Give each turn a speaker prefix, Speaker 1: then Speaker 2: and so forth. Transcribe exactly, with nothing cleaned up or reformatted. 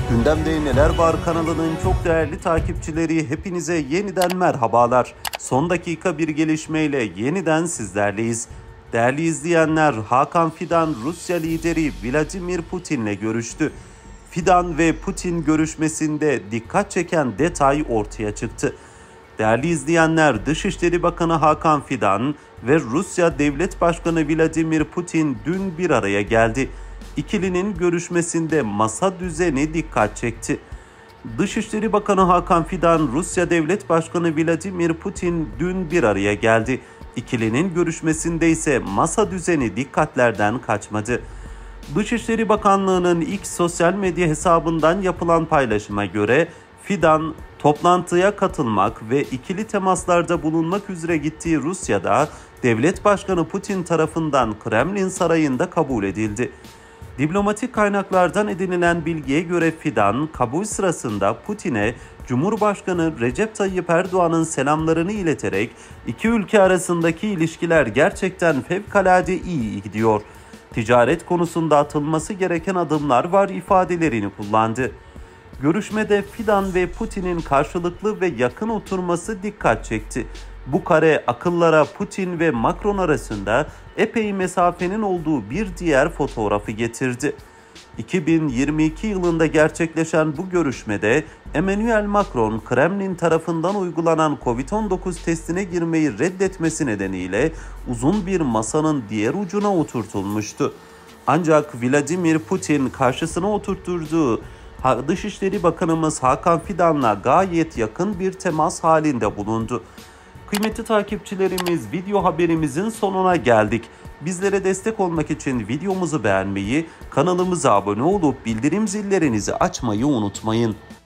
Speaker 1: Gündemde Neler Var kanalının çok değerli takipçileri, hepinize yeniden merhabalar. Son dakika bir gelişmeyle yeniden sizlerleyiz. Değerli izleyenler, Hakan Fidan Rusya lideri Vladimir Putin'le görüştü. Fidan ve Putin görüşmesinde dikkat çeken detay ortaya çıktı. Değerli izleyenler, Dışişleri Bakanı Hakan Fidan ve Rusya Devlet Başkanı Vladimir Putin dün bir araya geldi. İkilinin görüşmesinde masa düzeni dikkat çekti. Dışişleri Bakanı Hakan Fidan, Rusya Devlet Başkanı Vladimir Putin dün bir araya geldi. İkilinin görüşmesinde ise masa düzeni dikkatlerden kaçmadı. Dışişleri Bakanlığı'nın X sosyal medya hesabından yapılan paylaşıma göre Fidan, toplantıya katılmak ve ikili temaslarda bulunmak üzere gittiği Rusya'da Devlet Başkanı Putin tarafından Kremlin Sarayı'nda kabul edildi. Diplomatik kaynaklardan edinilen bilgiye göre Fidan, kabul sırasında Putin'e Cumhurbaşkanı Recep Tayyip Erdoğan'ın selamlarını ileterek iki ülke arasındaki ilişkiler gerçekten fevkalade iyi gidiyor, ticaret konusunda atılması gereken adımlar var ifadelerini kullandı. Görüşmede Fidan ve Putin'in karşılıklı ve yakın oturması dikkat çekti. Bu kare akıllara Putin ve Macron arasında epey mesafenin olduğu bir diğer fotoğrafı getirdi. iki bin yirmi iki yılında gerçekleşen bu görüşmede Emmanuel Macron, Kremlin tarafından uygulanan kovid on dokuz testine girmeyi reddetmesi nedeniyle uzun bir masanın diğer ucuna oturtulmuştu. Ancak Vladimir Putin karşısına oturtturduğu Dışişleri Bakanımız Hakan Fidan'la gayet yakın bir temas halinde bulundu. Kıymetli takipçilerimiz, video haberimizin sonuna geldik. Bizlere destek olmak için videomuzu beğenmeyi, kanalımıza abone olup bildirim zillerinizi açmayı unutmayın.